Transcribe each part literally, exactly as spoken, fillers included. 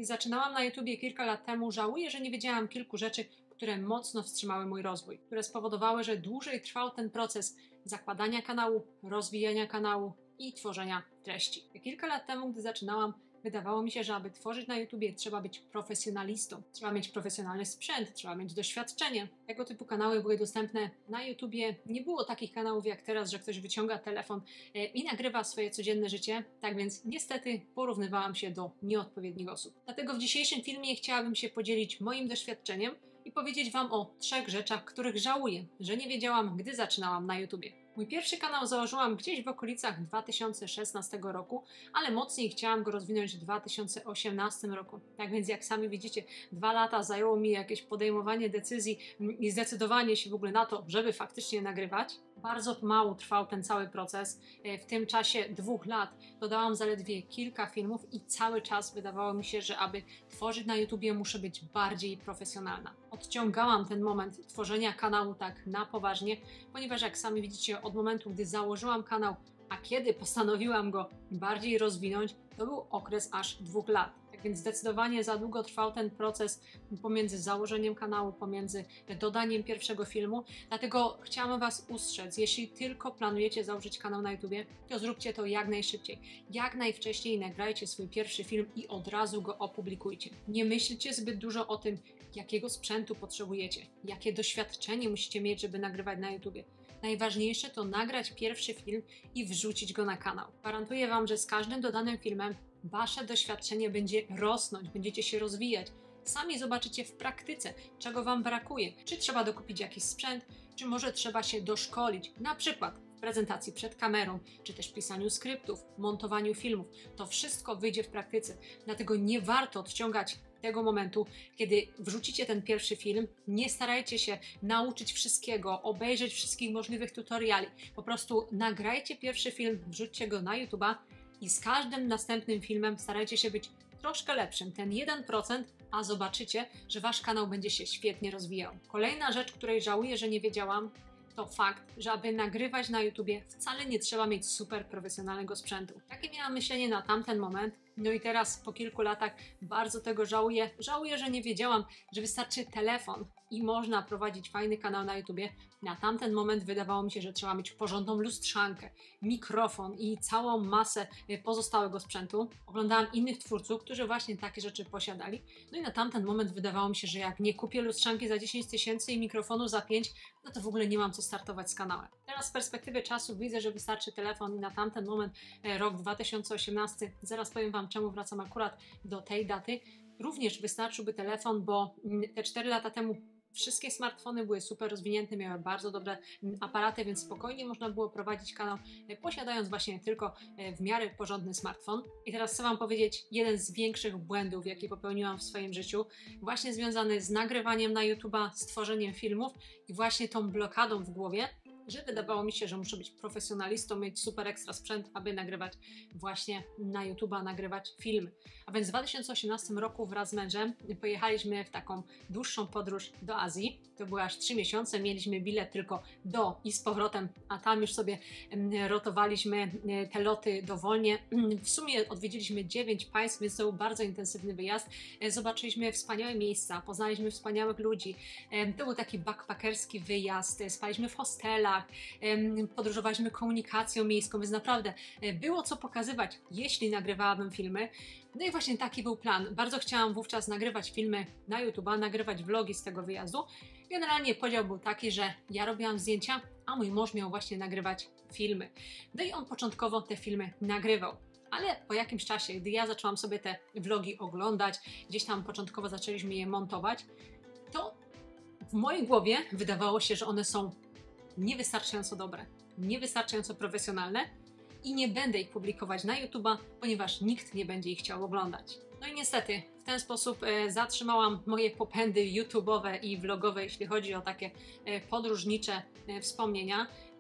Gdy zaczynałam na YouTubie kilka lat temu, żałuję, że nie wiedziałam kilku rzeczy, które mocno wstrzymały mój rozwój, które spowodowały, że dłużej trwał ten proces zakładania kanału, rozwijania kanału i tworzenia treści. Kilka lat temu, gdy zaczynałam, wydawało mi się, że aby tworzyć na YouTubie, trzeba być profesjonalistą. Trzeba mieć profesjonalny sprzęt, trzeba mieć doświadczenie. Tego typu kanały były dostępne na YouTubie. Nie było takich kanałów jak teraz, że ktoś wyciąga telefon i nagrywa swoje codzienne życie. Tak więc niestety porównywałam się do nieodpowiednich osób. Dlatego w dzisiejszym filmie chciałabym się podzielić moim doświadczeniem i powiedzieć Wam o trzech rzeczach, których żałuję, że nie wiedziałam, gdy zaczynałam na YouTubie. Mój pierwszy kanał założyłam gdzieś w okolicach dwa tysiące szesnastego roku, ale mocniej chciałam go rozwinąć w dwa tysiące osiemnastym roku. Tak więc jak sami widzicie, dwa lata zajęło mi jakieś podejmowanie decyzji i zdecydowanie się w ogóle na to, żeby faktycznie nagrywać. Bardzo mało trwał ten cały proces. W tym czasie dwóch lat dodałam zaledwie kilka filmów i cały czas wydawało mi się, że aby tworzyć na YouTubie, muszę być bardziej profesjonalna. Odciągałam ten moment tworzenia kanału tak na poważnie, ponieważ jak sami widzicie, od momentu, gdy założyłam kanał, a kiedy postanowiłam go bardziej rozwinąć, to był okres aż dwóch lat. Tak więc zdecydowanie za długo trwał ten proces pomiędzy założeniem kanału, pomiędzy dodaniem pierwszego filmu. Dlatego chciałam Was ustrzec, jeśli tylko planujecie założyć kanał na YouTubie, to zróbcie to jak najszybciej. Jak najwcześniej nagrajcie swój pierwszy film i od razu go opublikujcie. Nie myślcie zbyt dużo o tym, jakiego sprzętu potrzebujecie, jakie doświadczenie musicie mieć, żeby nagrywać na YouTubie. Najważniejsze to nagrać pierwszy film i wrzucić go na kanał. Gwarantuję Wam, że z każdym dodanym filmem Wasze doświadczenie będzie rosnąć, będziecie się rozwijać. Sami zobaczycie w praktyce, czego Wam brakuje. Czy trzeba dokupić jakiś sprzęt, czy może trzeba się doszkolić, na przykład w prezentacji przed kamerą, czy też pisaniu skryptów, montowaniu filmów. To wszystko wyjdzie w praktyce, dlatego nie warto odciągać tego momentu, kiedy wrzucicie ten pierwszy film. Nie starajcie się nauczyć wszystkiego, obejrzeć wszystkich możliwych tutoriali. Po prostu nagrajcie pierwszy film, wrzućcie go na YouTube'a i z każdym następnym filmem starajcie się być troszkę lepszym, ten jeden procent, a zobaczycie, że Wasz kanał będzie się świetnie rozwijał. Kolejna rzecz, której żałuję, że nie wiedziałam, to fakt, że aby nagrywać na YouTubie, wcale nie trzeba mieć super profesjonalnego sprzętu. Takie miałam myślenie na tamten moment. No i teraz po kilku latach bardzo tego żałuję. Żałuję, że nie wiedziałam, że wystarczy telefon i można prowadzić fajny kanał na YouTubie. Na tamten moment wydawało mi się, że trzeba mieć porządną lustrzankę, mikrofon i całą masę pozostałego sprzętu. Oglądałam innych twórców, którzy właśnie takie rzeczy posiadali. No i na tamten moment wydawało mi się, że jak nie kupię lustrzanki za dziesięć tysięcy i mikrofonu za pięć, no to w ogóle nie mam co startować z kanałem. Teraz z perspektywy czasu widzę, że wystarczy telefon i na tamten moment, rok dwa tysiące osiemnasty, zaraz powiem Wam, czemu wracam akurat do tej daty, również wystarczyłby telefon, bo te cztery lata temu wszystkie smartfony były super rozwinięte, miały bardzo dobre aparaty, więc spokojnie można było prowadzić kanał, posiadając właśnie tylko w miarę porządny smartfon. I teraz chcę Wam powiedzieć jeden z większych błędów, jaki popełniłam w swoim życiu, właśnie związany z nagrywaniem na YouTube'a, z tworzeniem filmów i właśnie tą blokadą w głowie, że wydawało mi się, że muszę być profesjonalistą, mieć super ekstra sprzęt, aby nagrywać właśnie na YouTube'a, nagrywać filmy. A więc w dwa tysiące osiemnastym roku wraz z mężem pojechaliśmy w taką dłuższą podróż do Azji. To były aż trzy miesiące, mieliśmy bilet tylko do i z powrotem, a tam już sobie rotowaliśmy te loty dowolnie. W sumie odwiedziliśmy dziewięć państw, więc to był bardzo intensywny wyjazd. Zobaczyliśmy wspaniałe miejsca, poznaliśmy wspaniałych ludzi. To był taki backpackerski wyjazd, spaliśmy w hostelach, podróżowaliśmy komunikacją miejską, więc naprawdę było co pokazywać, jeśli nagrywałabym filmy. No i właśnie taki był plan. Bardzo chciałam wówczas nagrywać filmy na YouTube'a, nagrywać vlogi z tego wyjazdu. Generalnie podział był taki, że ja robiłam zdjęcia, a mój mąż miał właśnie nagrywać filmy. No i on początkowo te filmy nagrywał. Ale po jakimś czasie, gdy ja zaczęłam sobie te vlogi oglądać, gdzieś tam początkowo zaczęliśmy je montować, to w mojej głowie wydawało się, że one są niewystarczająco dobre, niewystarczająco profesjonalne i nie będę ich publikować na YouTube'a, ponieważ nikt nie będzie ich chciał oglądać. No i niestety w ten sposób e, zatrzymałam moje popędy YouTube'owe i vlogowe, jeśli chodzi o takie e, podróżnicze e, wspomnienia.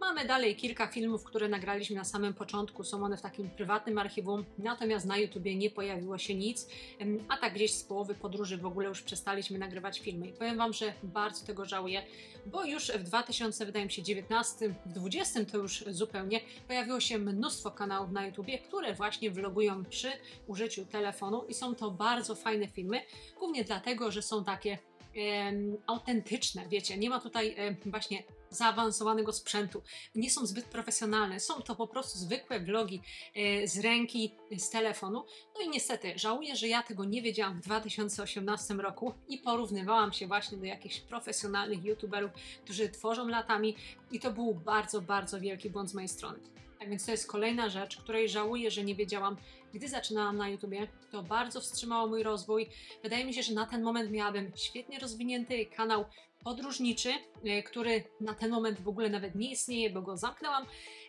Mamy dalej kilka filmów, które nagraliśmy na samym początku, są one w takim prywatnym archiwum, natomiast na YouTubie nie pojawiło się nic, a tak gdzieś z połowy podróży w ogóle już przestaliśmy nagrywać filmy. I powiem Wam, że bardzo tego żałuję, bo już w dwa tysiące dziewiętnastym, w dwudziestym to już zupełnie, pojawiło się mnóstwo kanałów na YouTubie, które właśnie vlogują przy użyciu telefonu i są to bardzo fajne filmy, głównie dlatego, że są takie Em, autentyczne, wiecie, nie ma tutaj em, właśnie zaawansowanego sprzętu, nie są zbyt profesjonalne, są to po prostu zwykłe vlogi e, z ręki, z telefonu. No i niestety żałuję, że ja tego nie wiedziałam w dwa tysiące osiemnastym roku i porównywałam się właśnie do jakichś profesjonalnych youtuberów, którzy tworzą latami i to był bardzo, bardzo wielki błąd z mojej strony. Tak więc to jest kolejna rzecz, której żałuję, że nie wiedziałam, gdy zaczynałam na YouTubie. To bardzo wstrzymało mój rozwój. Wydaje mi się, że na ten moment miałabym świetnie rozwinięty kanał podróżniczy, który na ten moment w ogóle nawet nie istnieje, bo go zamknęłam,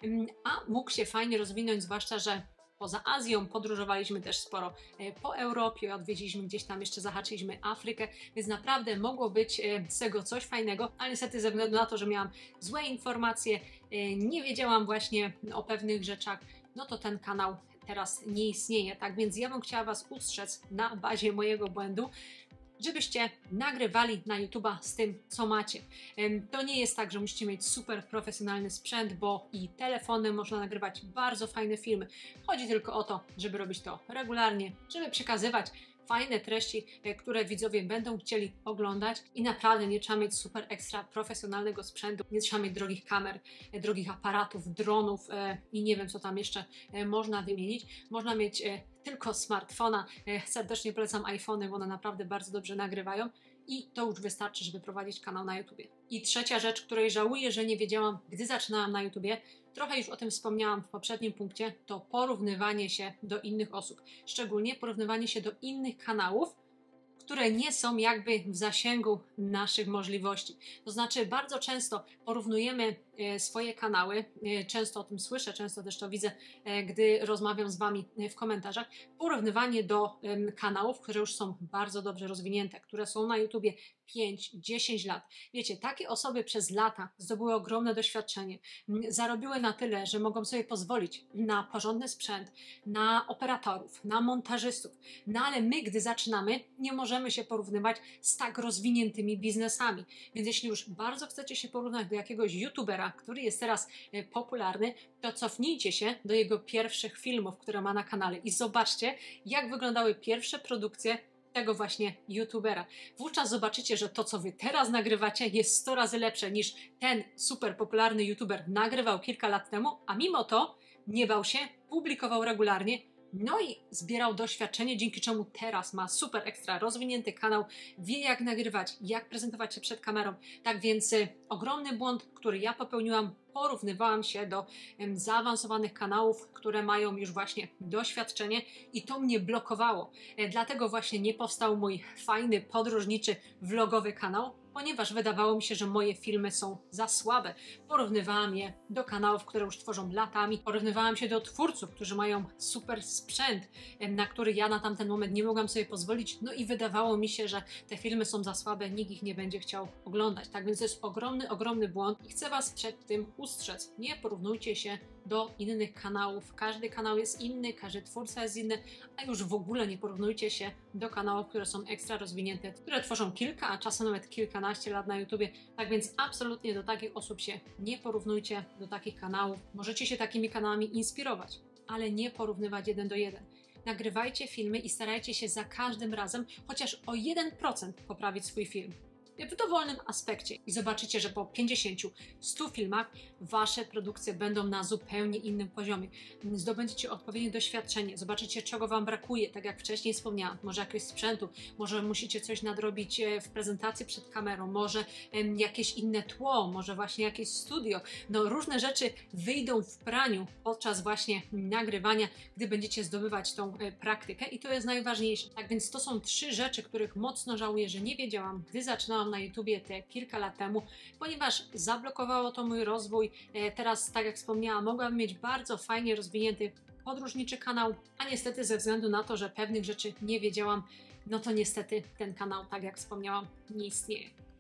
a mógł się fajnie rozwinąć, zwłaszcza, że poza Azją podróżowaliśmy też sporo po Europie, odwiedziliśmy gdzieś tam, jeszcze zahaczyliśmy Afrykę, więc naprawdę mogło być z tego coś fajnego, ale niestety ze względu na to, że miałam złe informacje, nie wiedziałam właśnie o pewnych rzeczach, no to ten kanał teraz nie istnieje. Tak więc ja bym chciała Was ustrzec na bazie mojego błędu, żebyście nagrywali na YouTube'a z tym, co macie. To nie jest tak, że musicie mieć super profesjonalny sprzęt, bo i telefonem można nagrywać bardzo fajne filmy. Chodzi tylko o to, żeby robić to regularnie, żeby przekazywać fajne treści, które widzowie będą chcieli oglądać i naprawdę nie trzeba mieć super ekstra profesjonalnego sprzętu, nie trzeba mieć drogich kamer, drogich aparatów, dronów i nie wiem, co tam jeszcze można wymienić. Można mieć tylko smartfona. Serdecznie polecam iPhony, bo one naprawdę bardzo dobrze nagrywają i to już wystarczy, żeby prowadzić kanał na YouTubie. I trzecia rzecz, której żałuję, że nie wiedziałam, gdy zaczynałam na YouTubie, trochę już o tym wspomniałam w poprzednim punkcie, to porównywanie się do innych osób. Szczególnie porównywanie się do innych kanałów, które nie są jakby w zasięgu naszych możliwości. To znaczy bardzo często porównujemy e, swoje kanały, e, często o tym słyszę, często też to widzę, e, gdy rozmawiam z Wami w komentarzach, porównywanie do e, kanałów, które już są bardzo dobrze rozwinięte, które są na YouTubie pięć dziesięć lat. Wiecie, takie osoby przez lata zdobyły ogromne doświadczenie, zarobiły na tyle, że mogą sobie pozwolić na porządny sprzęt, na operatorów, na montażystów. No ale my, gdy zaczynamy, nie możemy się porównywać z tak rozwiniętymi biznesami. Więc jeśli już bardzo chcecie się porównać do jakiegoś youtubera, który jest teraz popularny, to cofnijcie się do jego pierwszych filmów, które ma na kanale i zobaczcie, jak wyglądały pierwsze produkcje tego właśnie youtubera. Wówczas zobaczycie, że to, co wy teraz nagrywacie, jest sto razy lepsze niż ten super popularny youtuber nagrywał kilka lat temu, a mimo to nie bał się, publikował regularnie, no i zbierał doświadczenie, dzięki czemu teraz ma super ekstra rozwinięty kanał, wie jak nagrywać, jak prezentować się przed kamerą. Tak więc y, ogromny błąd, który ja popełniłam, porównywałam się do em, zaawansowanych kanałów, które mają już właśnie doświadczenie i to mnie blokowało. E, dlatego właśnie nie powstał mój fajny, podróżniczy, vlogowy kanał, ponieważ wydawało mi się, że moje filmy są za słabe. Porównywałam je do kanałów, które już tworzą latami, porównywałam się do twórców, którzy mają super sprzęt, na który ja na tamten moment nie mogłam sobie pozwolić, no i wydawało mi się, że te filmy są za słabe, nikt ich nie będzie chciał oglądać. Tak więc to jest ogromny, ogromny błąd i chcę Was przed tym ustrzec. Nie porównujcie się do innych kanałów. Każdy kanał jest inny, każdy twórca jest inny, a już w ogóle nie porównujcie się do kanałów, które są ekstra rozwinięte, które tworzą kilka, a czasem nawet kilkanaście lat na YouTubie. Tak więc absolutnie do takich osób się nie porównujcie, do takich kanałów. Możecie się takimi kanałami inspirować, ale nie porównywać jeden do jeden. Nagrywajcie filmy i starajcie się za każdym razem chociaż o jeden procent poprawić swój film w dowolnym aspekcie i zobaczycie, że po pięćdziesięciu stu filmach Wasze produkcje będą na zupełnie innym poziomie. Zdobędziecie odpowiednie doświadczenie, zobaczycie, czego Wam brakuje, tak jak wcześniej wspomniałam, może jakiegoś sprzętu, może musicie coś nadrobić w prezentacji przed kamerą, może jakieś inne tło, może właśnie jakieś studio. No różne rzeczy wyjdą w praniu podczas właśnie nagrywania, gdy będziecie zdobywać tą praktykę i to jest najważniejsze. Tak więc to są trzy rzeczy, których mocno żałuję, że nie wiedziałam, gdy zaczynałam na YouTubie te kilka lat temu, ponieważ zablokowało to mój rozwój. Teraz, tak jak wspomniałam, mogłabym mieć bardzo fajnie rozwinięty podróżniczy kanał, a niestety ze względu na to, że pewnych rzeczy nie wiedziałam, no to niestety ten kanał, tak jak wspomniałam, nie istnieje.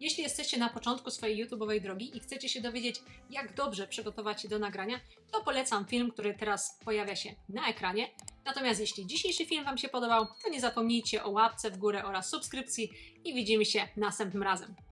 Jeśli jesteście na początku swojej YouTube'owej drogi i chcecie się dowiedzieć, jak dobrze przygotować się do nagrania, to polecam film, który teraz pojawia się na ekranie. Natomiast jeśli dzisiejszy film Wam się podobał, to nie zapomnijcie o łapce w górę oraz subskrypcji i widzimy się następnym razem.